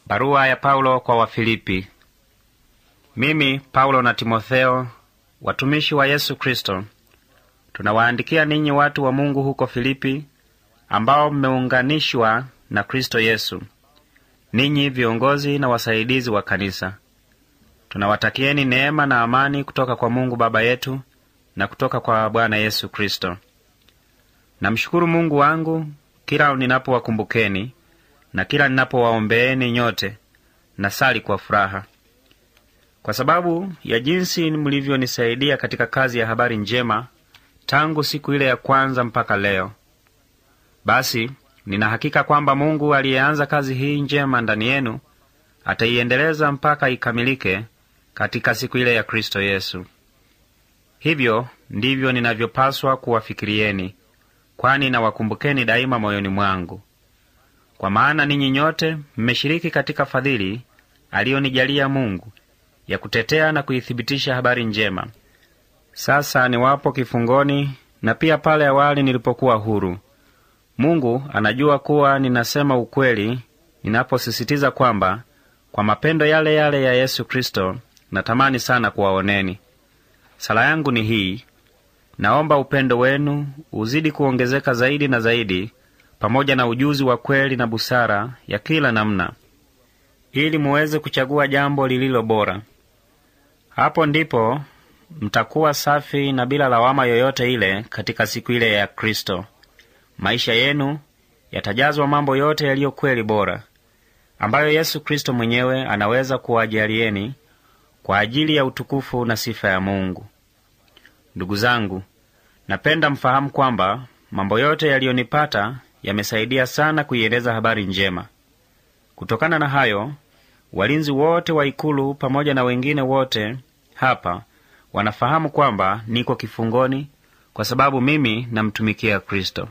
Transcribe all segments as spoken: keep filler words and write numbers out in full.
Barua ya Paulo kwa Wafilipi. Mimi Paulo na Timotheo, watumishi wa Yesu Kristo, tunawaandikia ninyi watu wa Mungu huko Filipi, ambao mmeunganishwa na Kristo Yesu, ninyi viongozi na wasaidizi wa kanisa. Tunawatakieni neema na amani kutoka kwa Mungu Baba yetu na kutoka kwa Bwana Yesu Kristo. Namshukuru Mungu wangu kila ninapowakumbukeni na kila ninapowaombeeni nyote, nasali kwa furaha, kwa sababu ya jinsi mlivyonisaidia katika kazi ya habari njema tangu siku ile ya kwanza mpaka leo. Basi nina hakika kwamba Mungu aliyeanza kazi hii njema ndani yenu ataiendeleza mpaka ikamilike katika siku ile ya Kristo Yesu. Hivyo ndivyo ninavyopaswa kuwafikirieni, kwani nawakumbukeni daima moyoni mwangu. Kwa maana ninyi nyote mmeshiriki katika fadhili aliyonijalia Mungu ya kutetea na kuithibitisha habari njema. Sasa niwapo kifungoni na pia pale awali nilipokuwa huru. Mungu anajua kuwa ninasema ukweli ninaposisitiza kwamba kwa mapendo yale yale ya Yesu Kristo natamani sana kuwaoneni. Sala yangu ni hii: naomba upendo wenu uzidi kuongezeka zaidi na zaidi, pamoja na ujuzi wa kweli na busara ya kila namna, ili muweze kuchagua jambo lililo bora. Hapo ndipo mtakuwa safi na bila lawama yoyote ile katika siku ile ya Kristo. Maisha yenu yatajazwa mambo yote yaliyo kweli bora, ambayo Yesu Kristo mwenyewe anaweza kuwajalieni kwa ajili ya utukufu na sifa ya Mungu. Ndugu zangu, napenda mfahamu kwamba mambo yote yaliyonipata yamesaidia sana kuieleza habari njema. Kutokana na hayo, walinzi wote wa ikulu pamoja na wengine wote hapa wanafahamu kwamba niko kifungoni kwa sababu mimi namtumikia Kristo.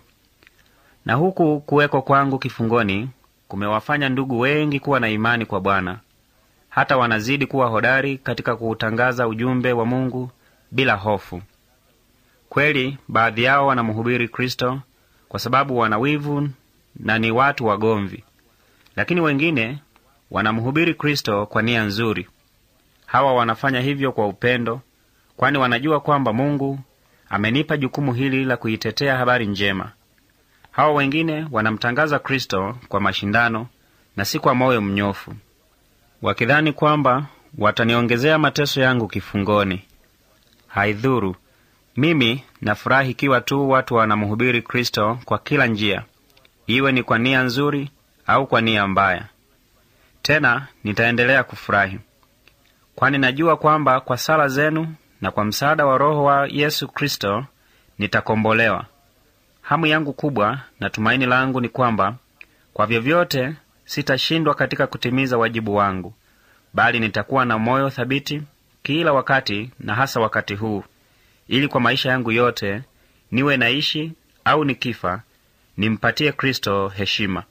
Na huku kuweko kwangu kifungoni kumewafanya ndugu wengi kuwa na imani kwa Bwana, hata wanazidi kuwa hodari katika kuutangaza ujumbe wa Mungu bila hofu. Kweli baadhi yao wanamhubiri Kristo kwa sababu wana wivu na ni watu wagomvi, lakini wengine wanamhubiri Kristo kwa nia nzuri. Hawa wanafanya hivyo kwa upendo, kwani wanajua kwamba Mungu amenipa jukumu hili la kuitetea habari njema. Hawa wengine wanamtangaza Kristo kwa mashindano na si kwa moyo mnyofu, wakidhani kwamba wataniongezea mateso yangu kifungoni. Haidhuru, mimi nafurahi ikiwa tu watu wanamhubiri Kristo kwa kila njia, iwe ni kwa nia nzuri au kwa nia mbaya. Tena nitaendelea kufurahi, kwani najua kwamba kwa sala zenu na kwa msaada wa Roho wa Yesu Kristo nitakombolewa. Hamu yangu kubwa na tumaini langu ni kwamba kwa vyovyote sitashindwa katika kutimiza wajibu wangu, bali nitakuwa na moyo thabiti kila wakati, na hasa wakati huu, ili kwa maisha yangu yote, niwe naishi au nikifa, nimpatie Kristo heshima.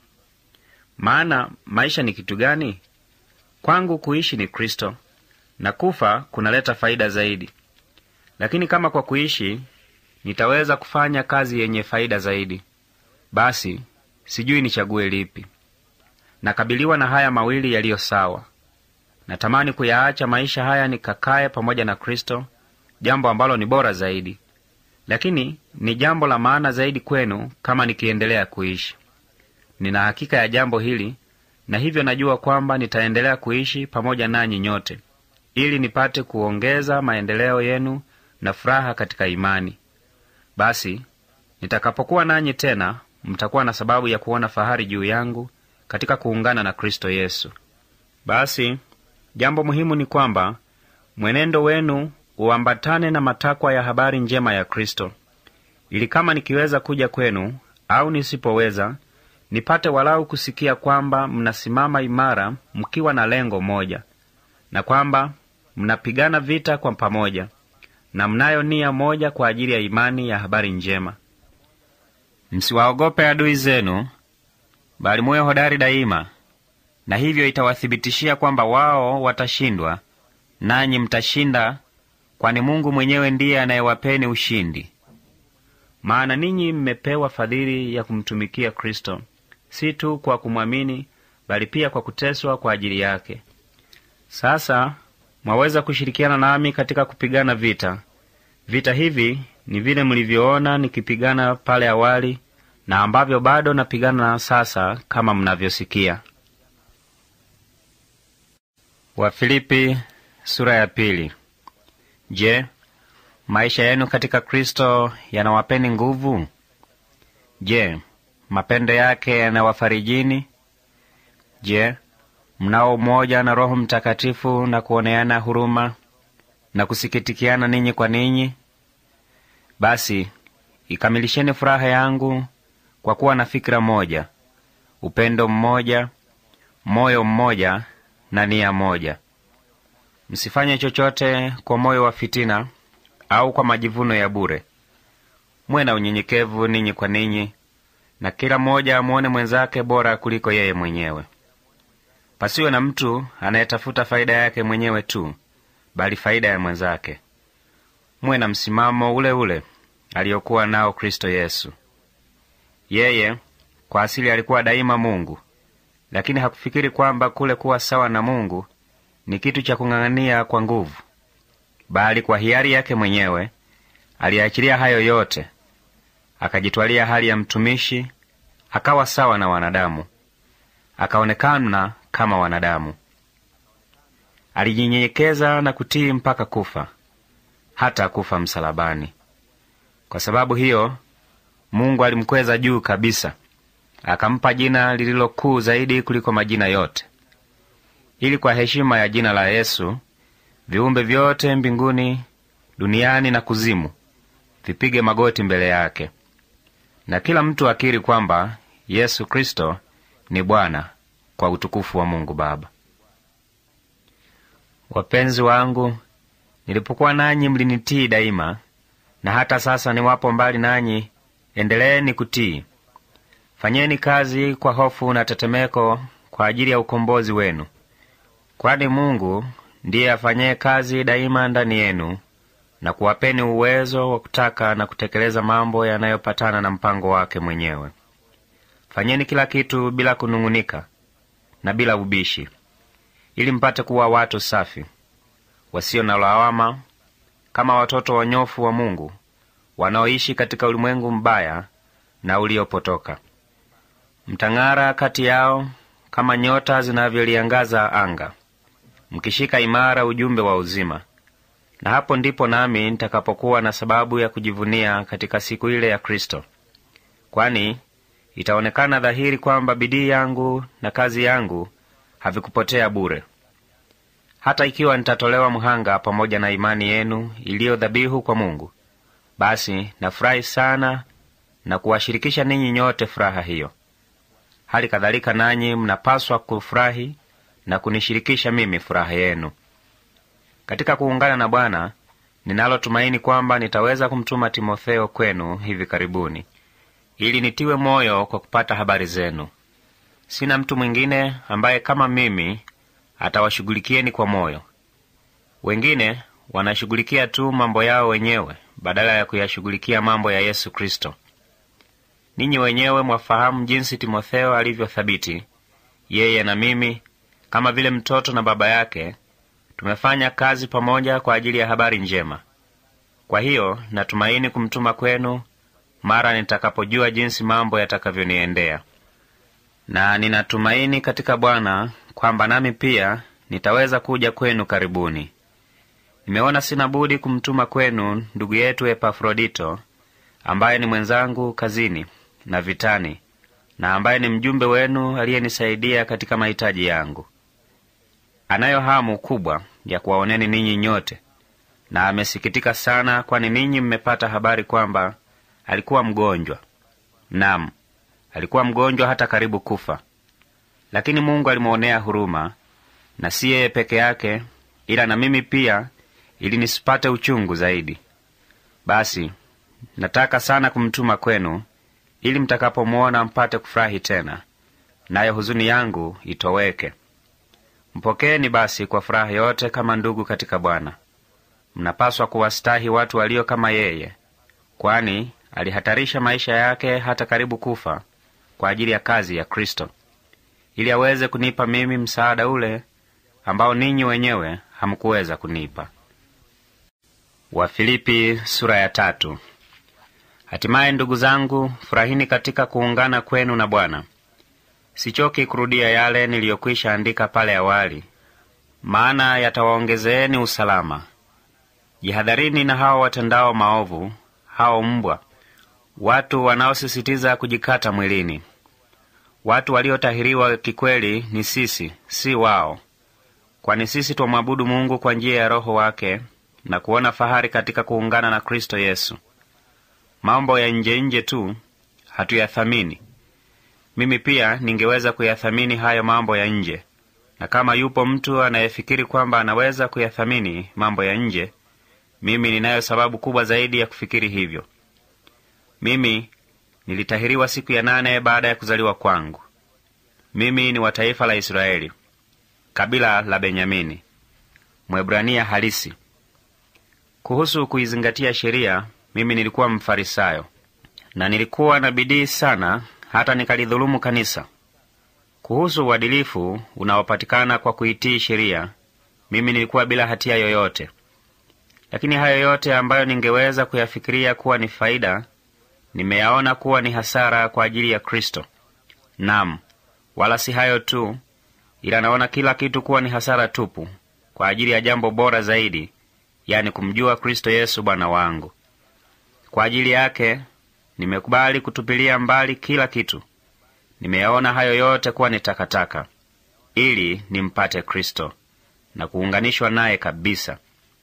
Maana maisha ni kitu gani? Kwangu kuishi ni Kristo, na kufa kunaleta faida zaidi. Lakini kama kwa kuishi nitaweza kufanya kazi yenye faida zaidi, basi sijui nichague lipi. Nakabiliwa na haya mawili yaliyo sawa. Natamani kuyaacha maisha haya nikakae pamoja na Kristo, jambo ambalo ni bora zaidi. Lakini ni jambo la maana zaidi kwenu kama nikiendelea kuishi. Nina hakika ya jambo hili, na hivyo najua kwamba nitaendelea kuishi pamoja nanyi nyote, ili nipate kuongeza maendeleo yenu na furaha katika imani. Basi nitakapokuwa nanyi tena, mtakuwa na sababu ya kuona fahari juu yangu katika kuungana na Kristo Yesu. Basi jambo muhimu ni kwamba mwenendo wenu uambatane na matakwa ya habari njema ya Kristo, ili kama nikiweza kuja kwenu au nisipoweza, nipate walau kusikia kwamba mnasimama imara mkiwa na lengo moja, na kwamba mnapigana vita kwa pamoja, na mnayo nia moja kwa ajili ya imani ya habari njema. Msiwaogope adui zenu, bali muwe hodari daima, na hivyo itawathibitishia kwamba wao watashindwa, nanyi mtashinda, kwani Mungu mwenyewe ndiye anayewapeni ushindi. Maana ninyi mmepewa fadhili ya kumtumikia Kristo, si tu kwa kumwamini, bali pia kwa kuteswa kwa ajili yake. Sasa mwaweza kushirikiana nami katika kupigana vita. Vita hivi ni vile mlivyoona nikipigana pale awali, na ambavyo bado napigana sasa, kama mnavyosikia. Wafilipi sura ya pili. Je, maisha yenu katika Kristo yanawapeni nguvu? Je, mapendo yake yanawafarijini? Je, mnao umoja na Roho Mtakatifu na kuoneana huruma na kusikitikiana ninyi kwa ninyi? Basi ikamilisheni furaha yangu kwa kuwa na fikira moja, upendo mmoja, moyo mmoja na nia moja. Msifanye chochote kwa moyo wa fitina au kwa majivuno ya bure. Mwe na unyenyekevu ninyi kwa ninyi, na kila mmoja amuone mwenzake bora kuliko yeye mwenyewe. Pasiwe na mtu anayetafuta faida yake mwenyewe tu, bali faida ya mwenzake. Mwe na msimamo ule ule aliyokuwa nao Kristo Yesu. Yeye kwa asili alikuwa daima Mungu, lakini hakufikiri kwamba kule kuwa sawa na Mungu ni kitu cha kung'ang'ania kwa nguvu, bali kwa hiari yake mwenyewe aliachilia hayo yote, akajitwalia hali ya mtumishi, akawa sawa na wanadamu, akaonekana kama wanadamu. Alijinyenyekeza na kutii mpaka kufa, hata kufa msalabani. Kwa sababu hiyo Mungu alimkweza juu kabisa, akampa jina lililo kuu zaidi kuliko majina yote, ili kwa heshima ya jina la Yesu viumbe vyote mbinguni, duniani na kuzimu vipige magoti mbele yake, na kila mtu akiri kwamba Yesu Kristo ni Bwana, kwa utukufu wa Mungu Baba. Wapenzi wangu, nilipokuwa nanyi mlinitii daima, na hata sasa niwapo mbali nanyi, endeleeni kutii. Fanyeni kazi kwa hofu na tetemeko kwa ajili ya ukombozi wenu, kwani Mungu ndiye afanyaye kazi daima ndani yenu na kuwapeni uwezo wa kutaka na kutekeleza mambo yanayopatana na mpango wake mwenyewe. Fanyeni kila kitu bila kunung'unika na bila ubishi, ili mpate kuwa watu safi, wasio na lawama, kama watoto wanyofu wa Mungu, wanaoishi katika ulimwengu mbaya na uliopotoka. Mtang'ara kati yao kama nyota zinavyoliangaza anga, mkishika imara ujumbe wa uzima. Na hapo ndipo nami nitakapokuwa na sababu ya kujivunia katika siku ile ya Kristo, kwani itaonekana dhahiri kwamba bidii yangu na kazi yangu havikupotea bure. Hata ikiwa nitatolewa mhanga pamoja na imani yenu iliyo dhabihu kwa Mungu, basi nafurahi sana na kuwashirikisha ninyi nyote furaha hiyo. Hali kadhalika nanyi mnapaswa kufurahi na kunishirikisha mimi furaha yenu. Katika kuungana na Bwana, ninalo tumaini kwamba nitaweza kumtuma Timotheo kwenu hivi karibuni, ili nitiwe moyo kwa kupata habari zenu. Sina mtu mwingine ambaye kama mimi atawashughulikieni kwa moyo. Wengine wanashughulikia tu mambo yao wenyewe badala ya kuyashughulikia mambo ya Yesu Kristo. Ninyi wenyewe mwafahamu jinsi Timotheo alivyo thabiti. Yeye na mimi, kama vile mtoto na baba yake, tumefanya kazi pamoja kwa ajili ya habari njema. Kwa hiyo natumaini kumtuma kwenu mara nitakapojua jinsi mambo yatakavyoniendea. Na ninatumaini katika Bwana kwamba nami pia nitaweza kuja kwenu karibuni. Nimeona sina budi kumtuma kwenu ndugu yetu Epafrodito, ambaye ni mwenzangu kazini na vitani, na ambaye ni mjumbe wenu aliyenisaidia katika mahitaji yangu. Anayo hamu kubwa ya kuwaoneni ninyi nyote, na amesikitika sana kwani ninyi mmepata habari kwamba alikuwa mgonjwa. Naam, alikuwa mgonjwa hata karibu kufa. Lakini Mungu alimuonea huruma, na si yeye peke yake, ila na mimi pia, ili nisipate uchungu zaidi. Basi nataka sana kumtuma kwenu, ili mtakapomuona mpate kufurahi tena, nayo huzuni yangu itoweke. Mpokeeni basi kwa furaha yote kama ndugu katika Bwana. Mnapaswa kuwastahi watu walio kama yeye, kwani alihatarisha maisha yake hata karibu kufa kwa ajili ya kazi ya Kristo, ili aweze kunipa mimi msaada ule ambao ninyi wenyewe hamkuweza kunipa. Wafilipi sura ya tatu. Hatimaye ndugu zangu, furahini katika kuungana kwenu na Bwana. Sichoki kurudia yale niliyokwisha andika pale awali, maana yatawaongezeeni usalama. Jihadharini na hao watendao maovu, hao mbwa, watu wanaosisitiza kujikata mwilini. Watu waliotahiriwa kikweli ni sisi, si wao. Kwani sisi twamwabudu Mungu kwa njia ya Roho wake na kuona fahari katika kuungana na Kristo Yesu. Mambo ya nje nje tu hatuyathamini. Mimi pia ningeweza kuyathamini hayo mambo ya nje, na kama yupo mtu anayefikiri kwamba anaweza kuyathamini mambo ya nje, mimi ninayo sababu kubwa zaidi ya kufikiri hivyo. Mimi nilitahiriwa siku ya nane baada ya kuzaliwa kwangu. Mimi ni wa taifa la Israeli, kabila la Benyamini, Mwebrania halisi. Kuhusu kuizingatia sheria, mimi nilikuwa Mfarisayo, na nilikuwa na bidii sana hata nikalidhulumu kanisa. Kuhusu uadilifu unaopatikana kwa kuitii sheria, mimi nilikuwa bila hatia yoyote. Lakini hayo yote ambayo ningeweza kuyafikiria kuwa ni faida, nimeyaona kuwa ni hasara kwa ajili ya Kristo. Naam, wala si hayo tu, ila naona kila kitu kuwa ni hasara tupu kwa ajili ya jambo bora zaidi, yani kumjua Kristo Yesu Bwana wangu. Kwa ajili yake nimekubali kutupilia mbali kila kitu. Nimeyaona hayo yote kuwa ni takataka, ili nimpate Kristo na kuunganishwa naye kabisa.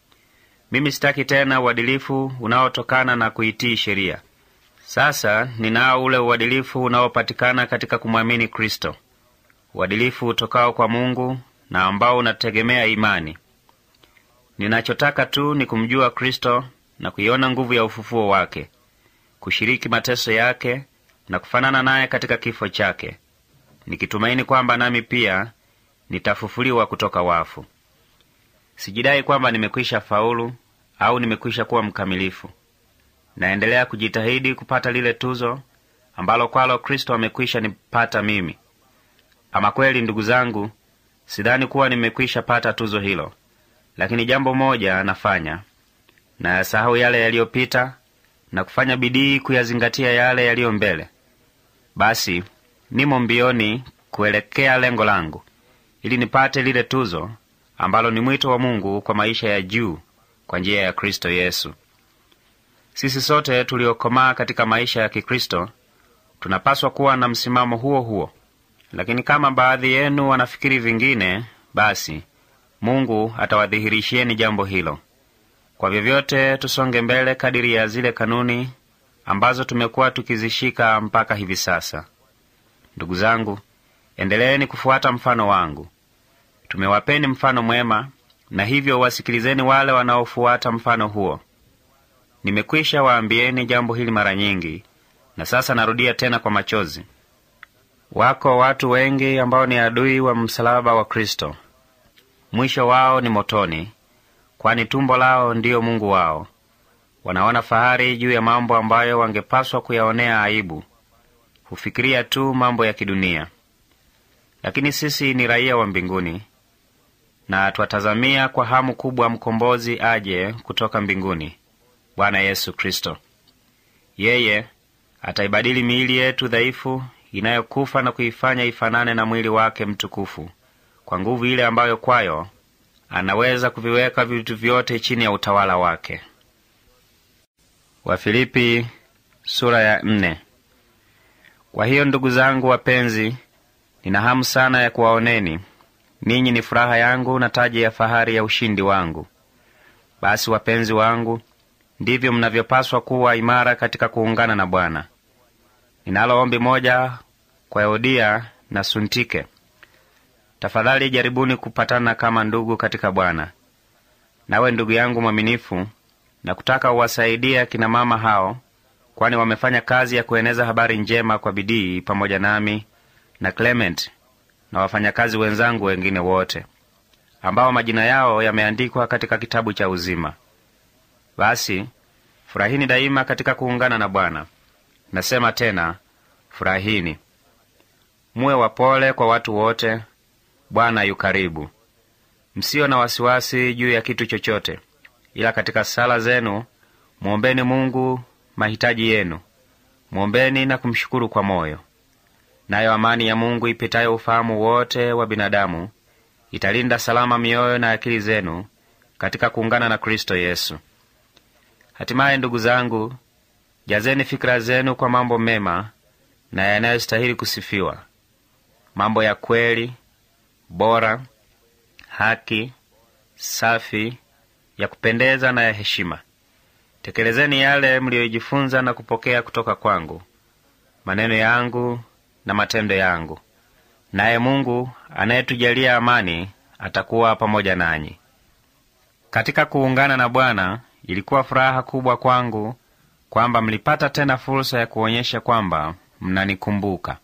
Mimi sitaki tena uadilifu unaotokana na kuitii sheria. Sasa ninao ule uadilifu unaopatikana katika kumwamini Kristo, uadilifu utokao kwa Mungu na ambao unategemea imani. Ninachotaka tu ni kumjua Kristo na kuiona nguvu ya ufufuo wake, kushiriki mateso yake na kufanana naye katika kifo chake, nikitumaini kwamba nami pia nitafufuliwa kutoka wafu. Sijidai kwamba nimekwisha faulu au nimekwisha kuwa mkamilifu. Naendelea kujitahidi kupata lile tuzo ambalo kwalo Kristo amekwisha nipata mimi. Ama kweli, ndugu zangu, sidhani kuwa nimekwisha pata tuzo hilo. Lakini jambo moja nafanya, na yasahau yale yaliyopita na kufanya bidii kuyazingatia yale yaliyo mbele. Basi nimo mbioni kuelekea lengo langu, ili nipate lile tuzo ambalo ni mwito wa Mungu kwa maisha ya juu kwa njia ya Kristo Yesu. Sisi sote tuliokomaa katika maisha ya Kikristo tunapaswa kuwa na msimamo huo huo. Lakini kama baadhi yenu wanafikiri vingine, basi Mungu atawadhihirishieni jambo hilo. Kwa vyovyote tusonge mbele kadiri ya zile kanuni ambazo tumekuwa tukizishika mpaka hivi sasa. Ndugu zangu, endeleeni kufuata mfano wangu. Tumewapeni mfano mwema, na hivyo wasikilizeni wale wanaofuata mfano huo. Nimekwisha waambieni jambo hili mara nyingi, na sasa narudia tena kwa machozi. Wako watu wengi ambao ni adui wa msalaba wa Kristo. Mwisho wao ni motoni, kwani tumbo lao ndiyo mungu wao. Wanaona fahari juu ya mambo ambayo wangepaswa kuyaonea aibu. Hufikiria tu mambo ya kidunia. Lakini sisi ni raia wa mbinguni, na twatazamia kwa hamu kubwa mkombozi aje kutoka mbinguni, Bwana Yesu Kristo. Yeye ataibadili miili yetu dhaifu inayokufa na kuifanya ifanane na mwili wake mtukufu, kwa nguvu ile ambayo kwayo anaweza kuviweka vitu vyote chini ya utawala wake. Wafilipi sura ya nne. Kwa hiyo ndugu zangu wapenzi, nina hamu sana ya kuwaoneni. Ninyi ni furaha yangu na taji ya fahari ya ushindi wangu. Basi wapenzi wangu, ndivyo mnavyopaswa kuwa imara katika kuungana na Bwana. Ninalo ombi moja kwa Eudia na Suntike. Tafadhali jaribuni kupatana kama ndugu katika Bwana. Nawe ndugu yangu mwaminifu, na kutaka uwasaidia kina mama hao, kwani wamefanya kazi ya kueneza habari njema kwa bidii pamoja nami na Clement na wafanyakazi wenzangu wengine wote, ambao majina yao yameandikwa katika kitabu cha uzima. Basi furahini daima katika kuungana na Bwana. Nasema tena, furahini. Muwe wapole kwa watu wote, Bwana yu karibu. Msio na wasiwasi juu ya kitu chochote, ila katika sala zenu muombeni Mungu mahitaji yenu. Muombeni na kumshukuru kwa moyo. Nayo amani ya Mungu ipitayo ufahamu wote wa binadamu italinda salama mioyo na akili zenu katika kuungana na Kristo Yesu. Hatimaye, ndugu zangu, jazeni fikira zenu kwa mambo mema na yanayostahili kusifiwa, mambo ya kweli, bora, haki, safi, ya kupendeza na ya heshima. Tekelezeni yale mliyojifunza na kupokea kutoka kwangu, maneno yangu na matendo yangu. Naye Mungu anayetujalia amani atakuwa pamoja nanyi. Katika kuungana na Bwana ilikuwa furaha kubwa kwangu kwamba mlipata tena fursa ya kuonyesha kwamba mnanikumbuka.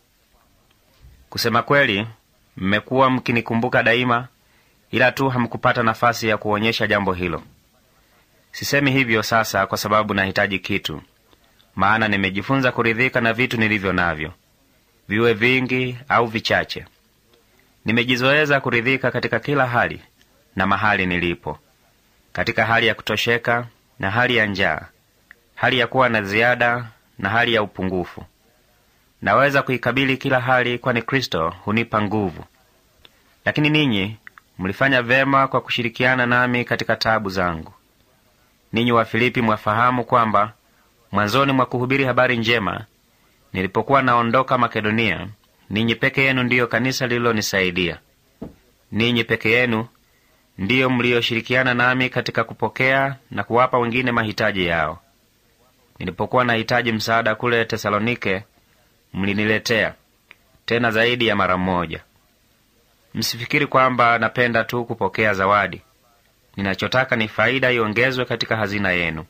Kusema kweli, mmekuwa mkinikumbuka daima, ila tu hamkupata nafasi ya kuonyesha jambo hilo. Sisemi hivyo sasa kwa sababu nahitaji kitu, maana nimejifunza kuridhika na vitu nilivyo navyo, viwe vingi au vichache. Nimejizoeza kuridhika katika kila hali na mahali nilipo, katika hali ya kutosheka na hali ya njaa, hali ya kuwa na ziada na hali ya upungufu. Naweza kuikabili kila hali, kwani Kristo hunipa nguvu. Lakini ninyi mlifanya vema kwa kushirikiana nami katika taabu zangu. Ninyi Wafilipi mwafahamu kwamba mwanzoni mwa kuhubiri habari njema, nilipokuwa naondoka Makedonia, ninyi peke yenu ndiyo kanisa lililonisaidia. Ninyi peke yenu ndiyo mlioshirikiana nami katika kupokea na kuwapa wengine mahitaji yao. Nilipokuwa nahitaji msaada kule Tesalonike, mliniletea, tena zaidi ya mara moja. Msifikiri kwamba napenda tu kupokea zawadi. Ninachotaka ni faida iongezwe katika hazina yenu.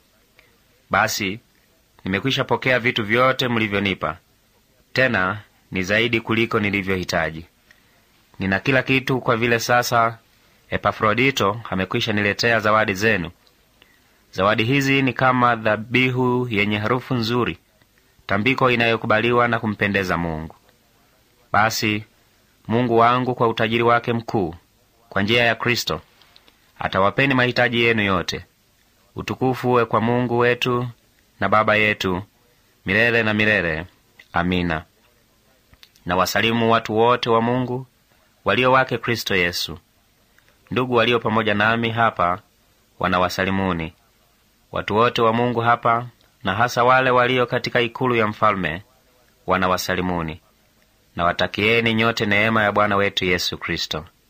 Basi nimekwisha pokea vitu vyote mlivyonipa, tena ni zaidi kuliko nilivyohitaji. Nina kila kitu, kwa vile sasa Epafrodito amekwisha niletea zawadi zenu. Zawadi hizi ni kama dhabihu yenye harufu nzuri, tambiko inayokubaliwa na kumpendeza Mungu. Basi Mungu wangu kwa utajiri wake mkuu, kwa njia ya Kristo, atawapeni mahitaji yenu yote. Utukufu uwe kwa Mungu wetu na Baba yetu milele na milele. Amina. Na wasalimu watu wote wa Mungu walio wake Kristo Yesu. Ndugu walio pamoja nami hapa wanawasalimuni. Watu wote wa Mungu hapa, na hasa wale walio katika ikulu ya mfalme, wanawasalimuni. Na watakieni nyote neema ya Bwana wetu Yesu Kristo.